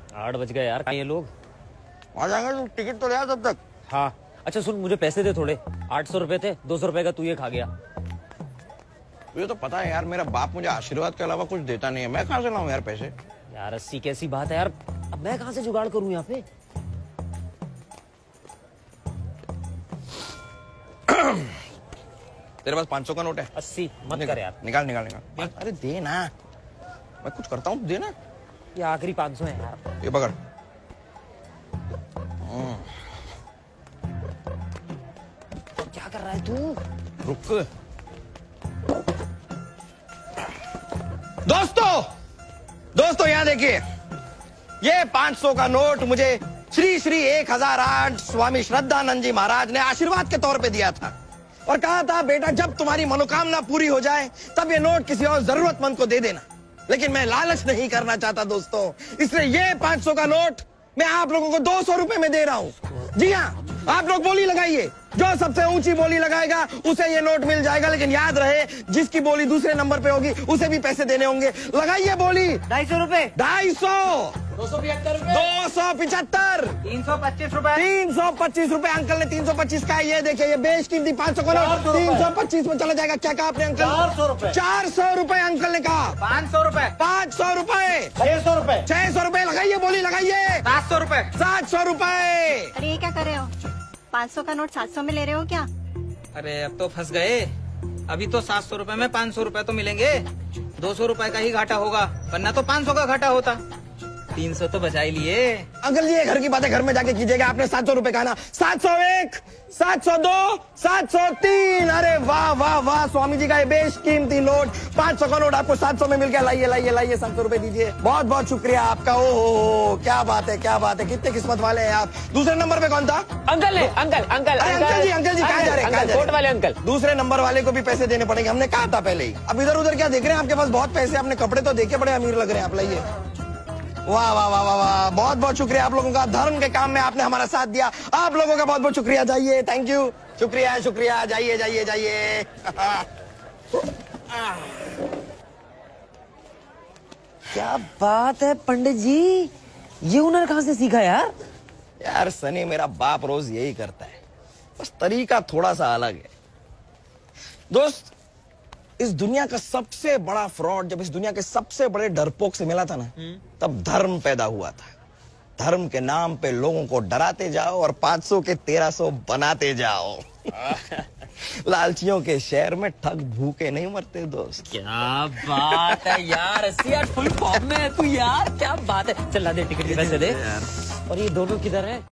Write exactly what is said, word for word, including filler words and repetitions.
आठ बज गए यार, कहाँ ये लोग? आ जाएंगे, तू टिकट तो ले आ तब तक। हाँ अच्छा सुन, मुझे पैसे दे थोड़े। आठ सौ रुपए थे, दो सौ रुपए का तू ये खा गया। तुझे तो पता है यार, मेरा बाप मुझे आशीर्वाद के अलावा कुछ देता नहीं है, मैं कहाँ से लाऊं यार पैसे। यार अस्सी कैसी बात है यार, अब मैं कहाँ से जुगाड़ करूं यहाँ पे? तेरे पास पाँच सौ का नोट है? अस्सी मत कर यार। निकाल निकाल निकाल। अरे दे ना, मैं कुछ करता हूँ, दे ना। ये आखिरी पाँच सौ है यार। ये पकड़। क्या कर रहा है तू? रुक। दोस्तों दोस्तों यहाँ देखिए, ये पाँच सौ का नोट मुझे श्री श्री एक हजार आठ स्वामी श्रद्धानंद जी महाराज ने आशीर्वाद के तौर पे दिया था और कहा था बेटा जब तुम्हारी मनोकामना पूरी हो जाए तब ये नोट किसी और जरूरतमंद को दे देना। लेकिन मैं लालच नहीं करना चाहता दोस्तों, इसलिए ये पाँच सौ का नोट मैं आप लोगों को दो सौ रुपए में दे रहा हूँ। जी हाँ, आप लोग बोली लगाइए, जो सबसे ऊंची बोली लगाएगा उसे ये नोट मिल जाएगा। लेकिन याद रहे, जिसकी बोली दूसरे नंबर पे होगी उसे भी पैसे देने होंगे। लगाइए बोली। ढाई सौ रुपए, ढाई सौ, दो सौ पिछहत्तर रुपए, दो सौ पिछहत्तर, तीन सौ पच्चीस रुपए, तीन सौ पच्चीस रुपए। अंकल ने तीन सौ पच्चीस का है, ये देखिए, ये बेशकीमती पाँच सौ का नोट तीन सौ पच्चीस में चला जाएगा। क्या कहा आपने अंकल? चार सौ रुपए, चार सौ रुपए अंकल ने कहा। पाँच सौ रुपए, पाँच सौ रुपए, छह सौ रुपए, छह सौ रुपए। लगाइए बोली, लगाइए। सात सौ रुपए, सात सौ रुपए। अरे ये क्या कर रहे हो? पाँच सौ का नोट सात सौ में ले रहे हो क्या? अरे अब तो फंस गए। अभी तो सात सौ रुपए में पाँच सौ रुपए तो मिलेंगे, दो सौ रुपए का ही घाटा होगा, वरना तो पाँच सौ का घाटा होता। तीन सौ तो बचा ही लिए। अंकल जी ये घर की बातें घर में जाके कीजिएगा। आपने सात सौ रुपए कहा ना। सात सौ एक, सात सौ दो, सात सौ तीन। अरे वाह वाह वाह, स्वामी जी का ये बेशकीमती नोट, पाँच सौ का नोट आपको सात सौ में मिल गया। लाइए लाइए लाइए, सात सौ रुपए दीजिए। बहुत बहुत शुक्रिया आपका। ओ हो हो, क्या बात है, क्या बात है, कितने किस्मत वाले हैं आप। दूसरे नंबर पे कौन था? अंकल है, अंकल अंकल अरे अंकल जी, अंकल जी कहाँ जा रहे हैं? कहाँ जा रहे हैं? कोट वाले अंकल। दूसरे नंबर वाले को भी पैसे देने पड़ेंगे, हमने कहा था पहले ही। अब इधर उधर क्या देख रहे हैं? आपके पास बहुत पैसे, अपने कपड़े तो देखे बड़े अमीर लग रहे हैं आप। लाइए। वाह वाह वाह वाह वाह, बहुत बहुत शुक्रिया आप लोगों का। धर्म के काम में आपने हमारा साथ दिया, आप लोगों का बहुत बहुत शुक्रिया। जाइए, थैंक यू, शुक्रिया शुक्रिया। जाइए जाइए जाइए। क्या बात है पंडित जी, ये हुनर कहाँ से सीखा यार? यार सनी, मेरा बाप रोज यही करता है, बस तरीका थोड़ा सा अलग है। दोस्त, इस दुनिया का सबसे बड़ा फ्रॉड जब इस दुनिया के सबसे बड़े डरपोक से मिला था ना, तब धर्म पैदा हुआ था। धर्म के नाम पे लोगों को डराते जाओ और पाँच सौ के तेरह सौ बनाते जाओ। लालचियों के शहर में ठग भूखे नहीं मरते दोस्त। क्या बात है यार, अस्सी यार फुल फॉर्म में है तू यार, क्या बात है। चल ला दे टिकट के पैसे दे। और ये दोनों किधर है?